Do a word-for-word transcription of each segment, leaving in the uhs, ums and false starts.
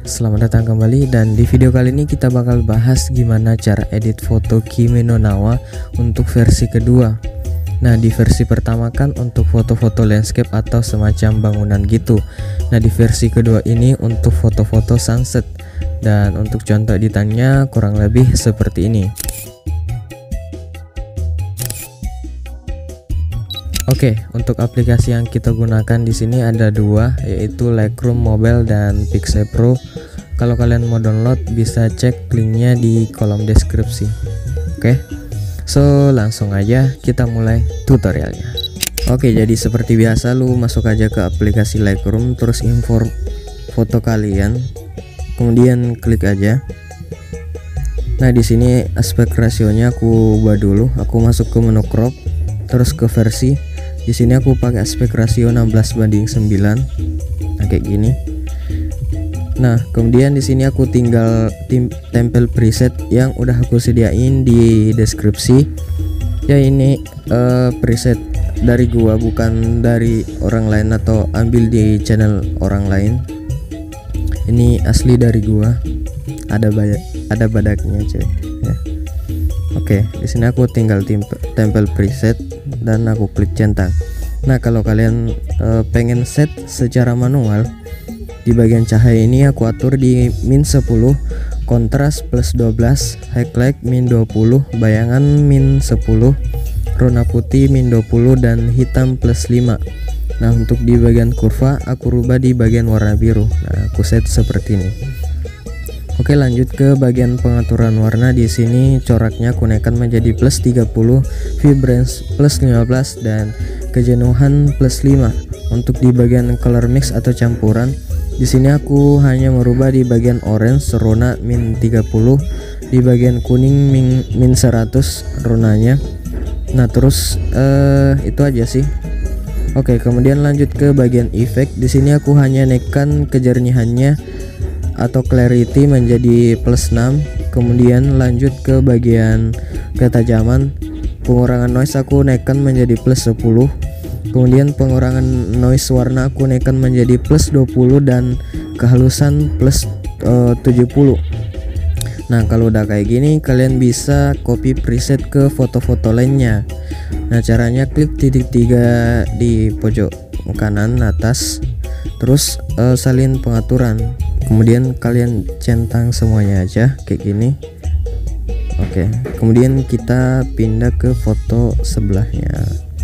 Selamat datang kembali, dan di video kali ini kita bakal bahas gimana cara edit foto Kimi no Na wa untuk versi kedua. Nah, di versi pertama kan untuk foto-foto landscape atau semacam bangunan gitu. Nah, di versi kedua ini untuk foto-foto sunset, dan untuk contoh editannya kurang lebih seperti ini. Oke, untuk aplikasi yang kita gunakan di sini ada dua, yaitu Lightroom Mobile dan Pixel Pro. Kalau kalian mau download bisa cek linknya di kolom deskripsi. Oke, so langsung aja kita mulai tutorialnya. Oke, jadi seperti biasa lu masuk aja ke aplikasi Lightroom, terus import foto kalian, kemudian klik aja. Nah, di sini aspek rasionya aku ubah dulu. Aku masuk ke menu crop, terus ke versi. Di sini aku pakai aspek rasio enam belas banding sembilan. Nah, kayak gini. Nah, kemudian di sini aku tinggal tim tempel preset yang udah aku sediain di deskripsi. Ya, ini uh, preset dari gua, bukan dari orang lain atau ambil di channel orang lain. Ini asli dari gua. Ada banyak ada badaknya, cuy. Ya. Oke, di sini aku tinggal tempel, tempel preset dan aku klik centang. Nah, kalau kalian e, pengen set secara manual, di bagian cahaya ini aku atur di min sepuluh, kontras plus dua belas, highlight min dua puluh, bayangan min sepuluh, warna putih min dua puluh, dan hitam plus lima. Nah, untuk di bagian kurva aku rubah di bagian warna biru. Nah, aku set seperti ini. Oke, lanjut ke bagian pengaturan warna. Di sini coraknya aku naikkan menjadi plus tiga puluh, vibrance plus lima belas, dan kejenuhan plus lima. Untuk di bagian color mix atau campuran, di sini aku hanya merubah di bagian orange rona min tiga puluh, di bagian kuning min, min seratus ronanya. Nah, terus eh, itu aja sih. Oke, kemudian lanjut ke bagian efek. Di sini aku hanya naikkan kejernihannya atau clarity menjadi plus enam. Kemudian lanjut ke bagian ketajaman. Pengurangan noise aku naikkan menjadi plus sepuluh. Kemudian pengurangan noise warna aku naikkan menjadi plus dua puluh, dan kehalusan plus uh, tujuh puluh. Nah, kalau udah kayak gini kalian bisa copy preset ke foto-foto lainnya. Nah, caranya klik titik tiga di pojok kanan atas, terus uh, salin pengaturan. Kemudian kalian centang semuanya aja kayak gini. Oke, kemudian kita pindah ke foto sebelahnya.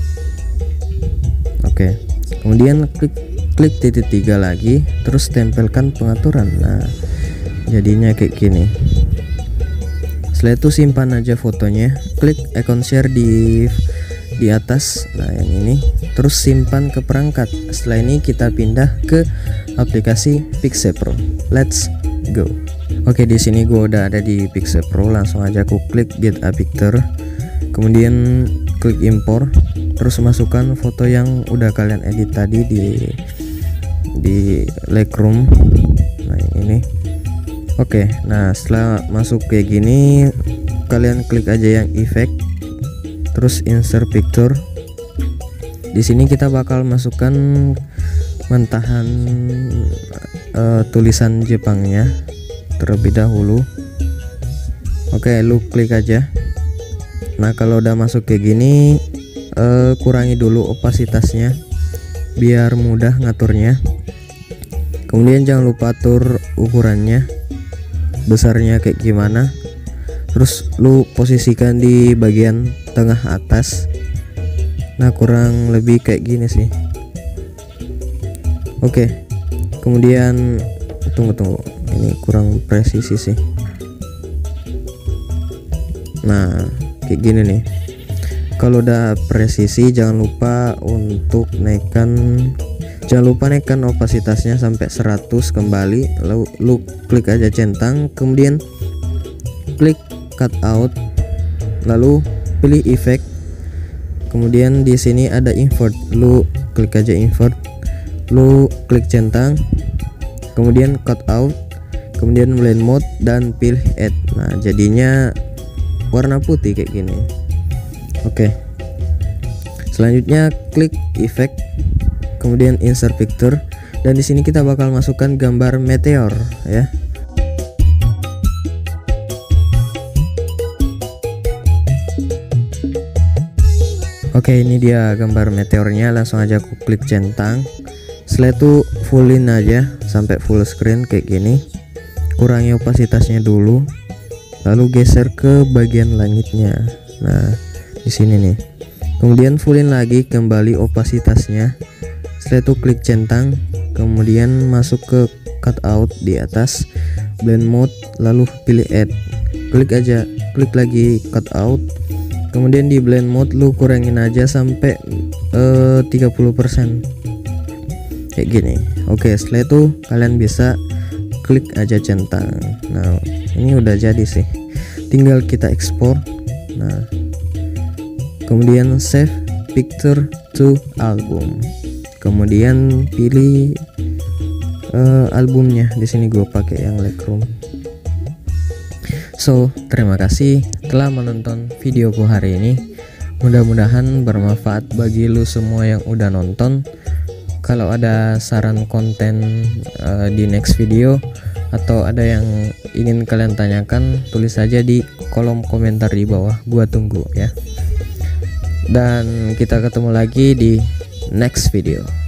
Oke, kemudian klik klik titik tiga lagi, terus tempelkan pengaturan. Nah, jadinya kayak gini. Setelah itu simpan aja fotonya, klik icon share di di atas. Nah, yang ini, terus simpan ke perangkat. Setelah ini kita pindah ke aplikasi Pixel Pro. Let's go. Oke, di sini gua udah ada di Pixel Pro. Langsung aja aku klik get a picture, kemudian klik import, terus masukkan foto yang udah kalian edit tadi di di Lightroom. Nah, yang ini. Oke, nah setelah masuk kayak gini, kalian klik aja yang effect, terus insert picture. Di sini kita bakal masukkan mentahan uh, tulisan Jepangnya terlebih dahulu. Oke, lu klik aja. Nah, kalau udah masuk kayak gini, uh, kurangi dulu opasitasnya biar mudah ngaturnya. Kemudian jangan lupa atur ukurannya, besarnya kayak gimana. Terus lu posisikan di bagian tengah atas. Nah, kurang lebih kayak gini sih. Oke, kemudian tunggu tunggu ini kurang presisi sih. Nah, kayak gini nih. Kalau udah presisi, jangan lupa untuk naikkan jangan lupa naikkan opasitasnya sampai seratus kembali. Lalu lu klik aja centang, kemudian klik cut out, lalu pilih effect. Kemudian di sini ada invert, lu klik aja invert, lu klik centang, kemudian cut out, kemudian blend mode, dan pilih add. Nah, jadinya warna putih kayak gini. Oke, selanjutnya klik effect, kemudian insert picture. Dan di sini kita bakal masukkan gambar meteor ya. Oke, ini dia gambar meteornya. Langsung aja aku klik centang. Setelah itu fullin aja sampai full screen kayak gini. Kurangi opasitasnya dulu, lalu geser ke bagian langitnya. Nah, di sini nih. Kemudian fullin lagi kembali opasitasnya. Setelah itu klik centang, kemudian masuk ke cutout di atas, blend mode, lalu pilih add. Klik aja, klik lagi cutout. Kemudian di blend mode lu kurangin aja sampai uh, tiga puluh persen. Kayak gini. Oke, setelah itu kalian bisa klik aja centang. Nah, ini udah jadi sih. Tinggal kita ekspor. Nah, kemudian save picture to album. Kemudian pilih uh, albumnya. Di sini gue pakai yang Lightroom. So, terima kasih telah menonton videoku hari ini. Mudah-mudahan bermanfaat bagi lu semua yang udah nonton. Kalau ada saran konten uh, di next video atau ada yang ingin kalian tanyakan, tulis saja di kolom komentar di bawah. Gua tunggu ya. Dan kita ketemu lagi di next video.